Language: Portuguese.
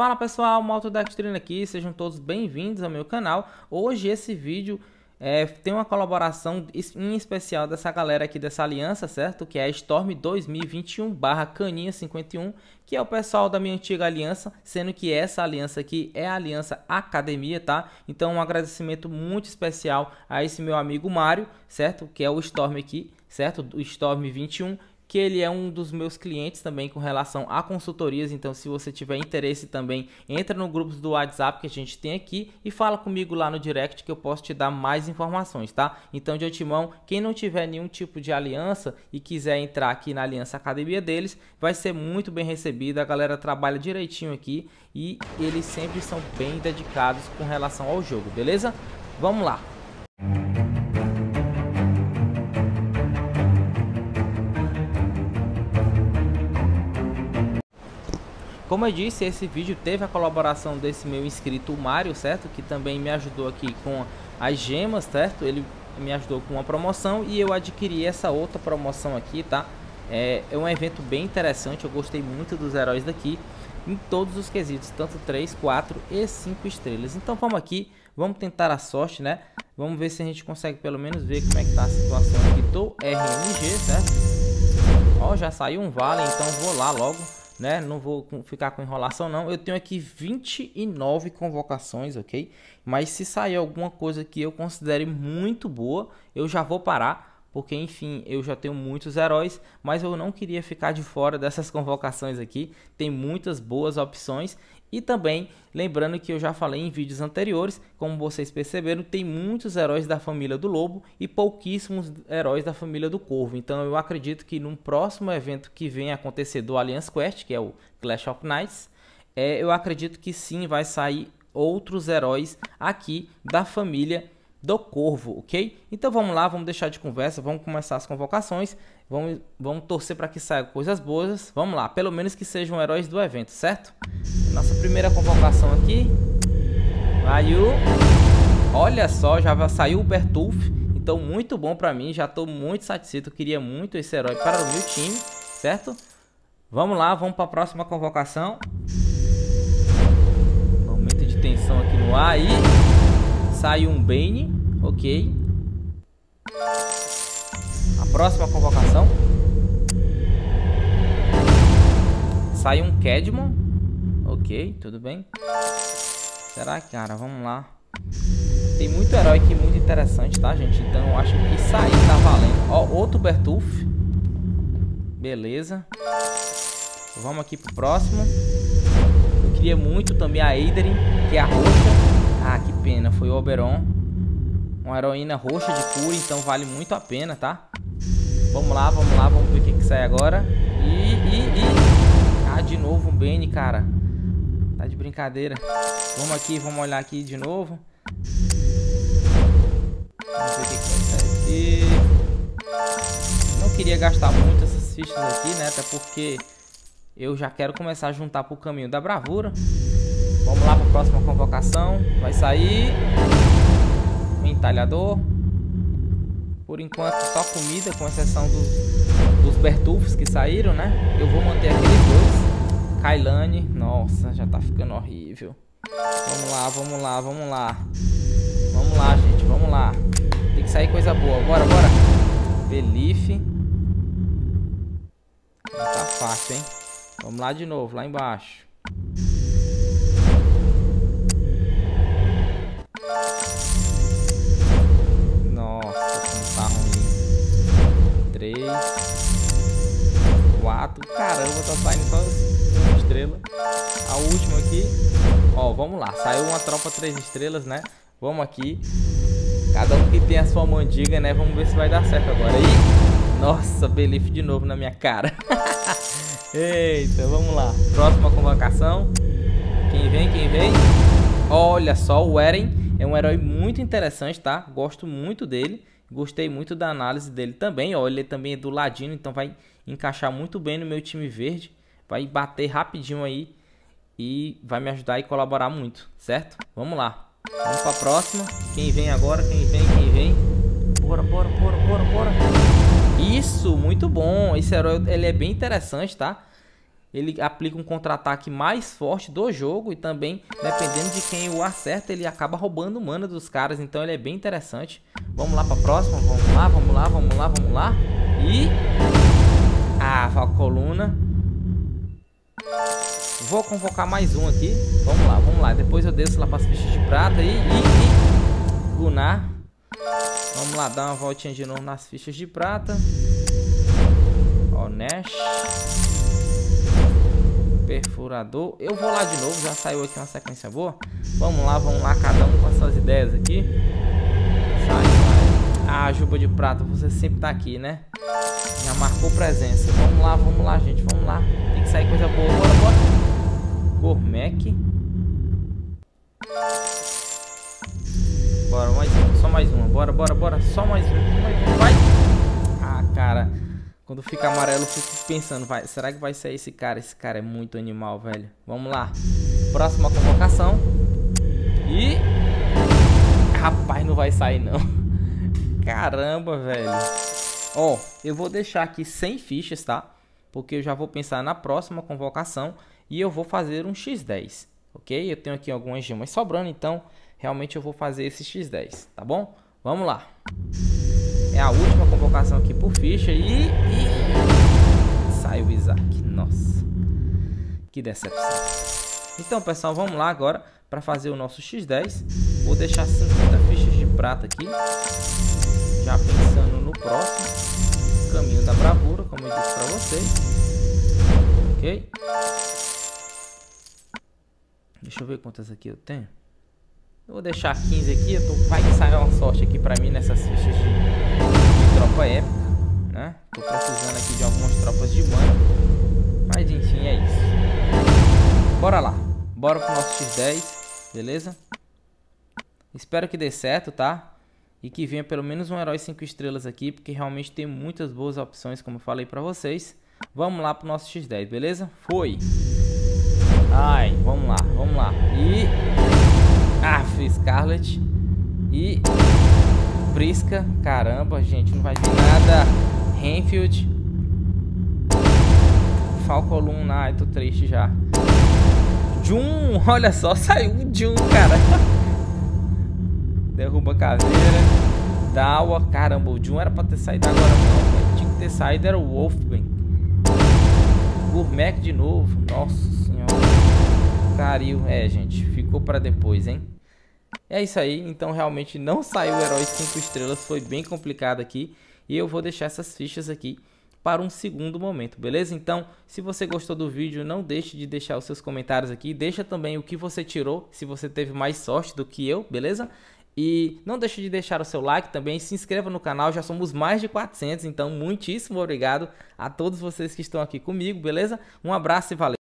Fala pessoal, Maltodextrina aqui, sejam todos bem-vindos ao meu canal. Hoje esse vídeo tem uma colaboração em especial dessa galera aqui dessa aliança, certo? Que é a Storm 2021/Caninha51, que é o pessoal da minha antiga aliança, sendo que essa aliança aqui é a Aliança Academia, tá? Então um agradecimento muito especial a esse meu amigo Mário, certo? Que é o Storm aqui, certo? Do Storm 21. Que ele é um dos meus clientes também com relação a consultorias. Então se você tiver interesse também, entra no grupo do WhatsApp que a gente tem aqui e fala comigo lá no direct que eu posso te dar mais informações, tá? Então de antemão, quem não tiver nenhum tipo de aliança e quiser entrar aqui na Aliança Academia deles, vai ser muito bem recebido. A galera trabalha direitinho aqui e eles sempre são bem dedicados com relação ao jogo, beleza? Vamos lá! Como eu disse, esse vídeo teve a colaboração desse meu inscrito, o Mário, certo? Que também me ajudou aqui com as gemas, certo? Ele me ajudou com uma promoção e eu adquiri essa outra promoção aqui, tá? É um evento bem interessante, eu gostei muito dos heróis daqui, em todos os quesitos, tanto 3, 4 e 5 estrelas. Então vamos aqui, vamos tentar a sorte, né? Vamos ver se a gente consegue pelo menos ver como é que tá a situação aqui do RNG, certo? Ó, já saiu um vale, então vou lá logo. Né? Não vou ficar com enrolação não. Eu tenho aqui 29 convocações, ok? Mas se sair alguma coisa que eu considere muito boa, eu já vou parar, porque enfim, eu já tenho muitos heróis, mas eu não queria ficar de fora dessas convocações aqui. Tem muitas boas opções. E também, lembrando que eu já falei em vídeos anteriores, como vocês perceberam, tem muitos heróis da família do Lobo e pouquíssimos heróis da família do Corvo. Então eu acredito que num próximo evento que venha acontecer do Alliance Quest, que é o Clash of Knights, eu acredito que sim, vai sair outros heróis aqui da família do Corvo, ok? Então vamos lá, vamos deixar de conversa, vamos começar as convocações, vamos torcer para que saiam coisas boas. Vamos lá, pelo menos que sejam heróis do evento, certo? Nossa primeira convocação aqui, saiu, olha só, já saiu o Bertulf, então muito bom para mim, já estou muito satisfeito, eu queria muito esse herói para o meu time, certo? Vamos lá, vamos para a próxima convocação. Momento de tensão aqui no ar e saiu um Bane, ok. A próxima convocação. Saiu um Kedmon, ok, tudo bem. Será, cara? Vamos lá. Tem muito herói aqui muito interessante, tá, gente? Então eu acho que sair tá valendo. Ó, outro Bertulf. Beleza. Vamos aqui pro próximo. Eu queria muito também a Eidolon, que é a roxa. Ah, que pena, foi o Oberon. Uma heroína roxa de cura, então vale muito a pena, tá? Vamos lá, vamos ver o que sai agora. Ah, de novo um Bane, cara. Tá de brincadeira. Vamos aqui, vamos olhar aqui de novo. Vamos ver o que vai sair aqui. Não queria gastar muito essas fichas aqui, né? Até porque eu já quero começar a juntar pro caminho da bravura. Vamos lá para a próxima convocação. Vai sair um entalhador. Por enquanto só comida, com exceção dos Bertulfs que saíram, né? Eu vou manter aqueles dois. Kailane, nossa, já tá ficando horrível. Vamos lá, vamos lá, vamos lá. Vamos lá, gente, vamos lá. Tem que sair coisa boa, bora, bora. Belief. Não tá fácil, hein? Vamos lá de novo, lá embaixo. Nossa, como tá ruim. 3, 4. Caramba, tá saindo só uma estrela. A última aqui. Ó, vamos lá. Saiu uma tropa 3 estrelas, né? Vamos aqui. Cada um que tem a sua mandiga, né? Vamos ver se vai dar certo agora. Aí. Nossa, Belief de novo na minha cara. Eita, vamos lá. Próxima convocação. Quem vem, quem vem? Olha só, o Eren. É um herói muito interessante, tá? Gosto muito dele. Gostei muito da análise dele também. Ó, ele também é do ladino, então vai encaixar muito bem no meu time verde. Vai bater rapidinho aí e vai me ajudar e colaborar muito, certo? Vamos lá. Vamos para a próxima. Quem vem agora? Quem vem? Quem vem? Bora, bora, bora, bora, bora. Isso, muito bom. Esse herói, ele é bem interessante, tá? ele aplica um contra-ataque mais forte do jogo. E também, dependendo de quem o acerta, ele acaba roubando mana dos caras. Então ele é bem interessante. Vamos lá pra próxima. Vamos lá, vamos lá, vamos lá, vamos lá. E... ah, Falcoluna. Vou convocar mais um aqui. Vamos lá, vamos lá. Depois eu desço lá para as fichas de prata e Gunnar. Vamos lá, dar uma voltinha de novo nas fichas de prata. Ó, Nash. Perfurador. Eu vou lá de novo, já saiu aqui uma sequência boa. Vamos lá, cada um com as suas ideias aqui. Sai, sai. Ah, Juba de prata, você sempre tá aqui, né? Já marcou presença. Vamos lá, gente, vamos lá. Tem que sair coisa boa, bora, bora. Gormek. Bora, mais uma, só mais uma. Bora, bora, bora. Só mais uma, vai. Ah, cara. Quando fica amarelo eu fico pensando, será que vai sair esse cara? Esse cara é muito animal, velho. Vamos lá. Próxima convocação. E... rapaz, não vai sair não. Caramba, velho. Ó, eu vou deixar aqui 100 fichas, tá? Porque eu já vou pensar na próxima convocação. E eu vou fazer um X10, ok? Eu tenho aqui algumas gemas sobrando, então realmente eu vou fazer esse X10, tá bom? Vamos lá. É a última convocação aqui por ficha e... saiu o Isaac. Nossa, que decepção. Então, pessoal, vamos lá agora para fazer o nosso X10. Vou deixar 50 fichas de prata aqui. Já pensando no próximo. Caminho da bravura, como eu disse para vocês. Ok? Deixa eu ver quantas aqui eu tenho. Eu vou deixar 15 aqui. Vai que sair uma sorte aqui pra mim nessas fichas de tropa épica, né? Tô precisando aqui de algumas tropas de mana. Mas enfim, é isso. Bora lá. Bora pro nosso X10. Beleza? Espero que dê certo, tá? E que venha pelo menos um herói 5 estrelas aqui. Porque realmente tem muitas boas opções, como eu falei pra vocês. Vamos lá pro nosso X10, beleza? Foi! Ai, vamos lá, vamos lá. E... ah, fiz Scarlet. E... Prisca. Caramba, gente, não vai vir nada. Renfield. Falcoluna. Ai, tô triste já. Jun, olha só, saiu o Jun, cara. Derruba a caveira. Dawa, caramba, o Jun era pra ter saído agora não, véio. Tinha que ter saído, era o Wolfbane. Gormek de novo, nossa senhora. Caril, gente, ficou pra depois, hein? É isso aí, então realmente não saiu o herói 5 estrelas, foi bem complicado aqui. E eu vou deixar essas fichas aqui para um segundo momento, beleza? Então, se você gostou do vídeo, não deixe de deixar os seus comentários aqui. Deixa também o que você tirou, se você teve mais sorte do que eu, beleza? E não deixe de deixar o seu like também, se inscreva no canal, já somos mais de 400, então muitíssimo obrigado a todos vocês que estão aqui comigo, beleza? Um abraço e valeu!